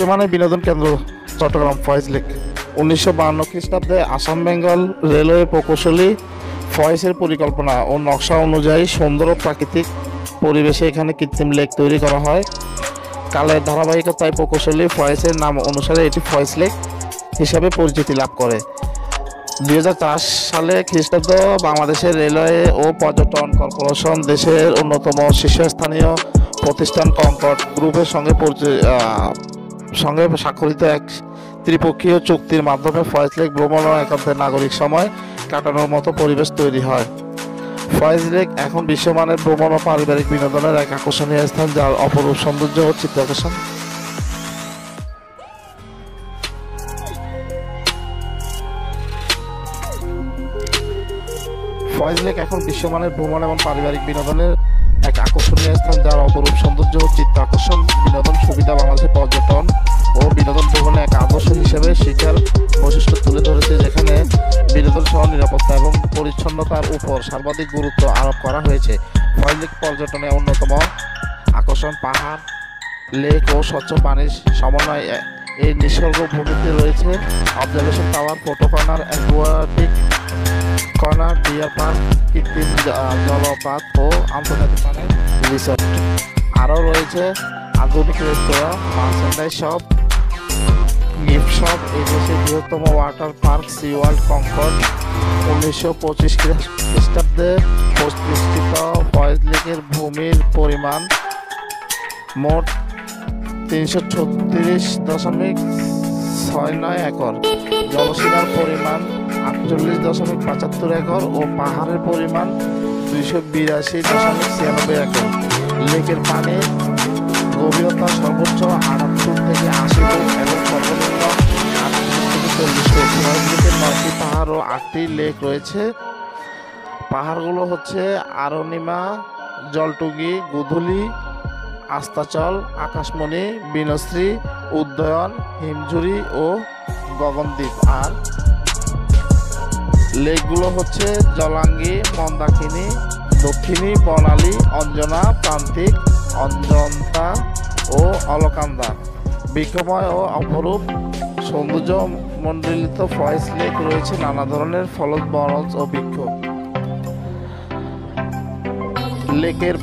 বিশ্বমানের বিনোদন কেন্দ্র চট্টগ্রাম ফয়েজ লেক। 1952 খ্রিস্টাব্দে আসাম বেঙ্গল রেলওয়ে প্রকৌশলী ফয়েজের পরিকল্পনা ও নকশা অনুযায়ী সুন্দর ও প্রাকৃতিক পরিবেশে এখানে কৃত্রিম লেক তৈরি করা হয়। কালের ধারাবাহিকতায় প্রকৌশলী ফয়েজের নাম অনুসারে এটি ফয়েজ লেক হিসাবে পরিচিতি লাভ করে। 2004 সালে খ্রিস্টাব্দ বাংলাদেশের রেলওয়ে ও পর্যটন কর্পোরেশন দেশের অন্যতম শীর্ষস্থানীয় প্রতিষ্ঠান কনকর্ড গ্রুপের সঙ্গে স্বাক্ষরিত এক ত্রিপক্ষীয় চুক্তির মাধ্যমে ফয়েজ লেক ভ্রমণ ও একান্তে নাগরিক সময় কাটানোর মতো পরিবেশ তৈরি হয়। ফয়েজ লেক এখন বিশ্বমানের ভ্রমণ ও পারিবারিক বিনোদনের এক আকর্ষণীয় স্থান, যার অপরূপ সৌন্দর্য ও চিত্তাকর্ষণ ফয়েজ লেক এখন বিশ্বমানের ভ্রমণ এবং পারিবারিক বিনোদনের এক আকর্ষণীয় স্থান, যার অপরূপ সৌন্দর্য ও চিত্তাকর্ষণ বিনোদন সুবিধা বাংলাদেশের পর্যটন ও বিনোদন ভ্রমণে এক আদর্শ হিসেবে শিক্ষার বৈশিষ্ট্য তুলে ধরেছে, যেখানে বিনোদন সহ নিরাপত্তা এবং পরিচ্ছন্নতার উপর সর্বাধিক গুরুত্ব আরোপ করা হয়েছে। ফয়েজ লেক পর্যটনে অন্যতম আকর্ষণ পাহাড়, লেক ও স্বচ্ছ পানির সমন্বয়। এই নিসর্গ ভূমিতে রয়েছে observation tower, photo corner, aquatic corner, deer park, কৃত্রিম জলপ্রপাত ও আন্তর্জাতিক মানের রিসোর্ট। আরও রয়েছে আধুনিক restaurant, merchandise shop, gift shop. এই দেশের বৃহত্তম water park Sea World Concord 1925 খ্রিস্টাব্দে প্রতিষ্ঠিত। ফয়েজ লেকের ভূমির পরিমাণ মোট 336.69 একর, জলসীমার পরিমাণ 48.75 একর ও পাহাড়ের পরিমাণ 282.96 একর। লেকের পানির গভীরতা সর্বোচ্চ 78 থেকে 80 ফুট এবং সর্বনিম্ন 38 থেকে 40 ফুট। ফয়েজ লেকের 9টি পাহাড় ও 8টি লেক রয়েছে। পাহাড়গুলো হচ্ছে আরনিমা, জলটুগি, গুধুলি, আস্তাচল, আকাশমণি, বীণশ্রী, উদয়ন, হিমঝুরি ও গগনদ্বীপ। আর লেকগুলো হচ্ছে জলাঙ্গি, মন্দাকিনী, দক্ষিণী, বর্ণালী, অঞ্জনা, প্রান্তিক, অঞ্জন্তা ও অলকান্দা। বৃক্ষময় ও অপরূপ সৌন্দর্য মণ্ডিত ফয়েজ লেক রয়েছে নানা ধরনের ফলজ বনজ ও বৃক্ষ। লেকের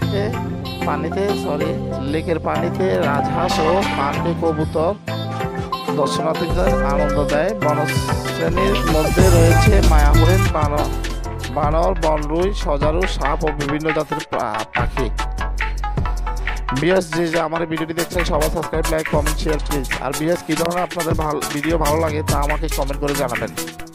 পানিতে রাজহাঁস ও পাখি কবুতর দর্শনার্থীদের আনন্দ দেয়। বনশ্রেণীর মধ্যে রয়েছে মায়া হরিণ, বানর, বনরুই, সজারু, সাপ ও বিভিন্ন জাতের পাখি। বিএস যে আমার ভিডিওটি দেখছেন সবাই subscribe, like, comment, share please. আর বিএস কি ধরনের আপনাদের ভিডিও ভালো লাগে তা আমাকে কমেন্ট করে জানাবেন।